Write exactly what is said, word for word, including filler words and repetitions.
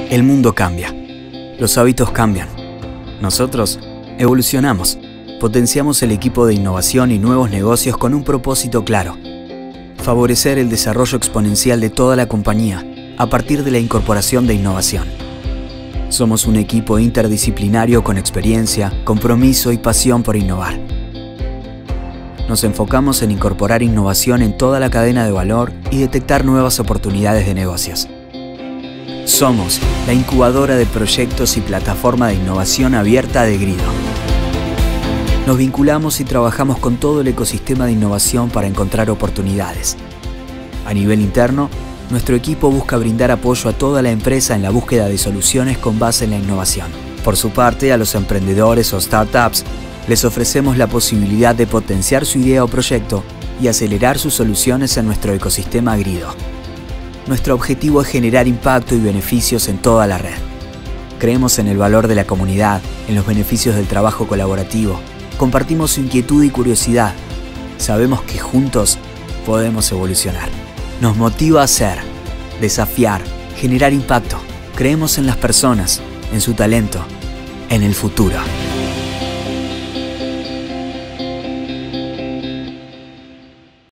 El mundo cambia. Los hábitos cambian. Nosotros evolucionamos. Potenciamos el equipo de innovación y nuevos negocios con un propósito claro: favorecer el desarrollo exponencial de toda la compañía a partir de la incorporación de innovación. Somos un equipo interdisciplinario con experiencia, compromiso y pasión por innovar. Nos enfocamos en incorporar innovación en toda la cadena de valor y detectar nuevas oportunidades de negocios. Somos la incubadora de proyectos y plataforma de innovación abierta de Grido. Nos vinculamos y trabajamos con todo el ecosistema de innovación para encontrar oportunidades. A nivel interno, nuestro equipo busca brindar apoyo a toda la empresa en la búsqueda de soluciones con base en la innovación. Por su parte, a los emprendedores o startups, les ofrecemos la posibilidad de potenciar su idea o proyecto y acelerar sus soluciones en nuestro ecosistema Grido. Nuestro objetivo es generar impacto y beneficios en toda la red. Creemos en el valor de la comunidad, en los beneficios del trabajo colaborativo. Compartimos su inquietud y curiosidad. Sabemos que juntos podemos evolucionar. Nos motiva a hacer, desafiar, generar impacto. Creemos en las personas, en su talento, en el futuro.